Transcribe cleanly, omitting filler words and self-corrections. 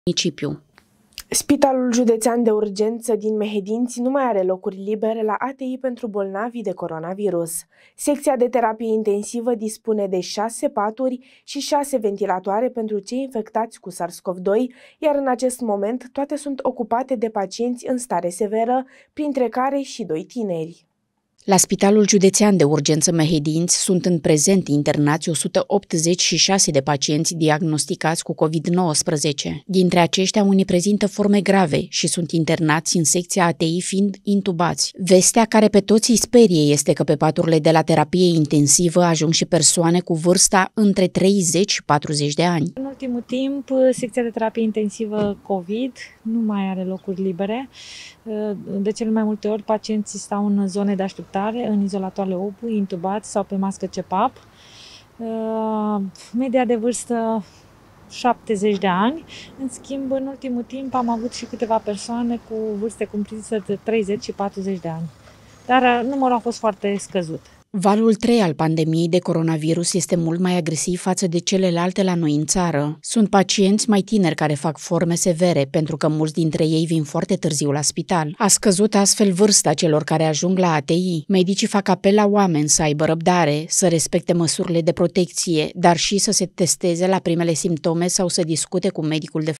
municipiu. Spitalul Județean de Urgență din Mehedinți nu mai are locuri libere la ATI pentru bolnavii de coronavirus. Secția de terapie intensivă dispune de 6 paturi și 6 ventilatoare pentru cei infectați cu SARS-CoV-2, iar în acest moment toate sunt ocupate de pacienți în stare severă, printre care și 2 tineri. La Spitalul Județean de Urgență Mehedinți sunt în prezent internați 186 de pacienți diagnosticați cu COVID-19. Dintre aceștia, unii prezintă forme grave și sunt internați în secția ATI fiind intubați. Vestea care pe toți îi sperie este că pe paturile de la terapie intensivă ajung și persoane cu vârsta între 30 și 40 de ani. În ultimul timp, secția de terapie intensivă COVID nu mai are locuri libere. De cele mai multe ori, pacienții stau în zone de așteptare, în izolatoarele OPU, intubați sau pe mască CPAP. Media de vârstă 70 de ani. În schimb, în ultimul timp am avut și câteva persoane cu vârste cuprinse de 30 și 40 de ani. Dar numărul a fost foarte scăzut. Valul 3 al pandemiei de coronavirus este mult mai agresiv față de celelalte la noi în țară. Sunt pacienți mai tineri care fac forme severe, pentru că mulți dintre ei vin foarte târziu la spital. A scăzut astfel vârsta celor care ajung la ATI. Medicii fac apel la oameni să aibă răbdare, să respecte măsurile de protecție, dar și să se testeze la primele simptome sau să discute cu medicul de